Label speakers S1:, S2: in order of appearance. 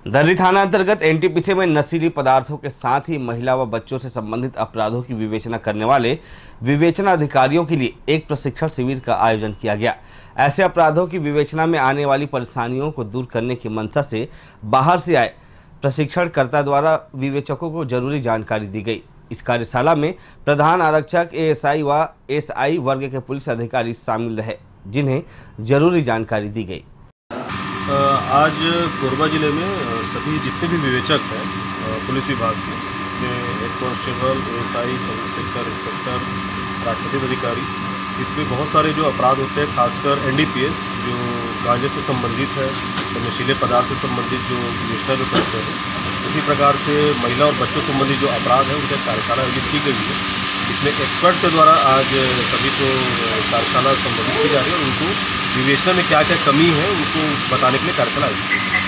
S1: दर्री थाना अंतर्गत एनटीपीसी में नशीली पदार्थों के साथ ही महिला व बच्चों से संबंधित अपराधों की विवेचना करने वाले विवेचना अधिकारियों के लिए एक प्रशिक्षण शिविर का आयोजन किया गया। ऐसे अपराधों की विवेचना में आने वाली परेशानियों को दूर करने की मंशा से बाहर से आए प्रशिक्षणकर्ता द्वारा विवेचकों को जरूरी जानकारी दी गई। इस कार्यशाला में प्रधान आरक्षक, एएसआई व एसआई वर्ग के पुलिस अधिकारी शामिल रहे, जिन्हें जरूरी जानकारी दी गई।
S2: आज कोरबा ज़िले में सभी जितने भी विवेचक हैं पुलिस विभाग के, इसमें head constable, ASI, sub inspector, inspector, राजपत्रित अधिकारी, इसमें बहुत सारे जो अपराध होते हैं, खासकर एनडीपीएस जो गांजे से संबंधित है और नशीले पदार्थ से संबंधित जो विवेचना जो करते हैं, उसी प्रकार से महिला और बच्चों संबंधित जो अपराध है उनकी कार्यशाला आयोजित की गई है। इसमें एक्सपर्ट के द्वारा आज सभी को कार्यशाला संबोधित की जा रही है और उनको विवेचना में क्या क्या कमी है उनको बताने के लिए कार्यशाला आयोजित की।